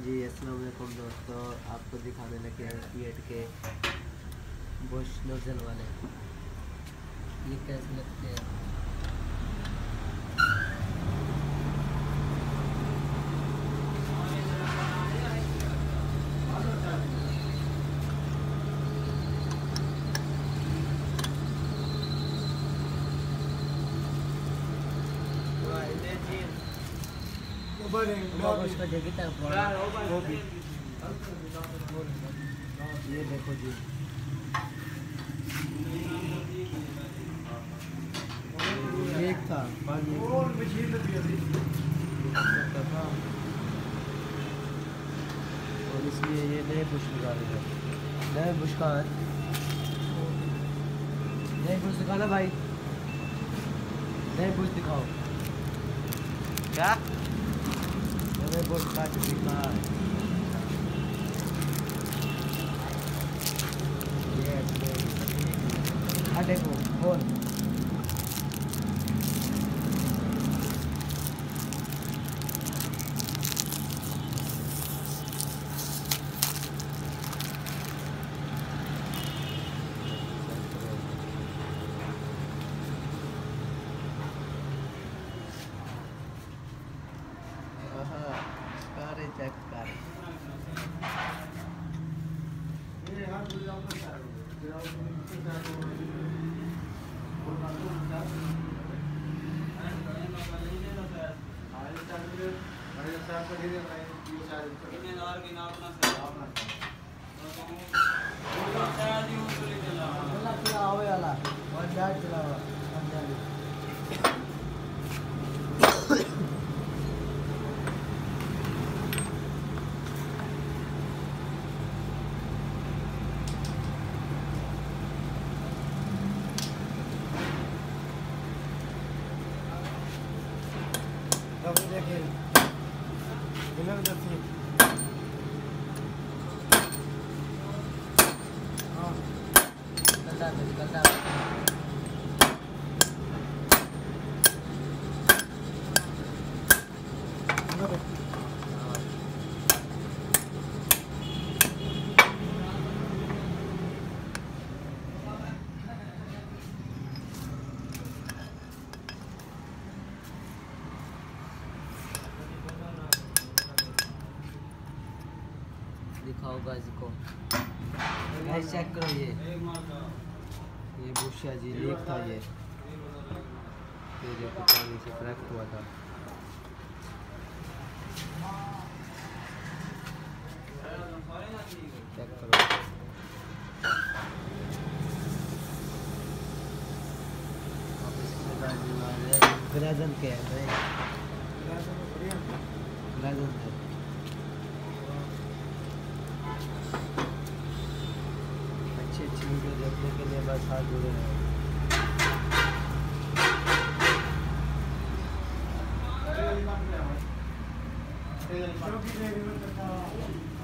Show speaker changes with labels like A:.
A: जी अस्सलाम वालेकुम दोस्तों, आपको दिखाने लगे हैं Fiat के बुश नोजल वाले। ये कैसे लगते हैं। ये देखो जी, एक था और इसलिए ये नए बुश निकाले हैं। नए बुश कहाँ है? नए बुश दिखाना भाई, नए बुश दिखाओ। क्या नए बुश का दिखा? देखो बोल चेक कर। देखिए दिखाओ गाजी को, चेक करो। ये बुश जी लीक था, ये जो पानी से क्रैक हुआ था। चेक करो। ग्रेजन के है, ग्रेजन है। अच्छी वीडियो देखने के लिए बस हाथ जुड़े रहें।